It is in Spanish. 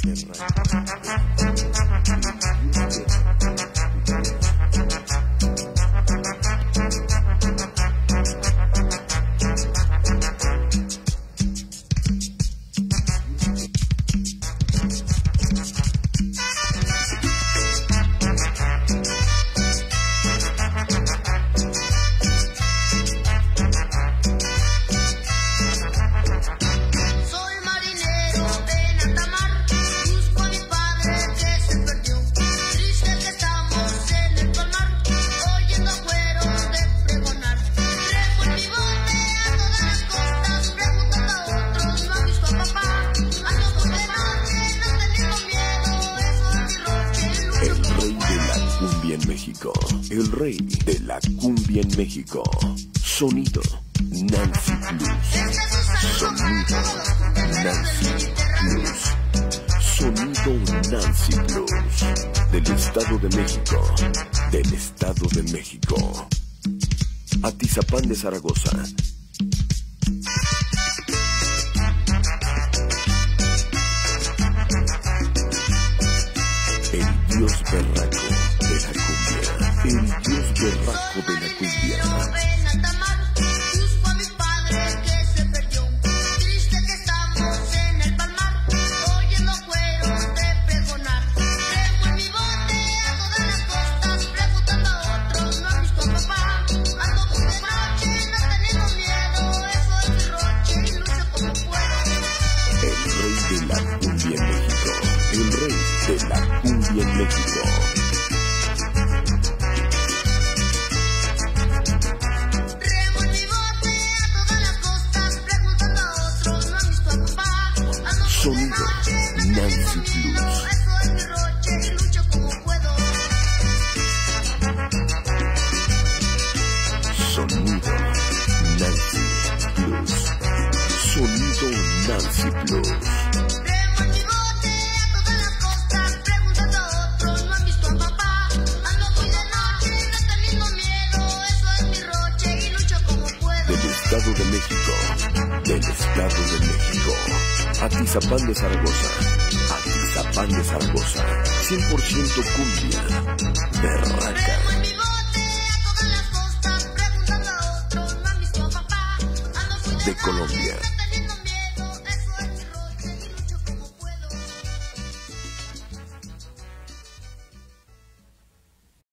México, el rey de la cumbia en México. Sonido Nancy Blues. Sonido Nancy Blues. Sonido Nancy Blues. Del Estado de México. Del Estado de México. Atizapán de Zaragoza. El dios berraco de la cumbia. El dios berraco de la cumbia. En México. Remo en mi bote a todas las costas, preguntando a otros, no a mis papás. Sonido Nancy Blues. Eso es mi roche y lucho como puedo. Sonido Nancy Blues. Sonido Nancy Blues. Estado de México, del Estado de México. Atizapán de Zaragoza, Atizapán de Zaragoza. 100% cumbia, berraca. De Colombia.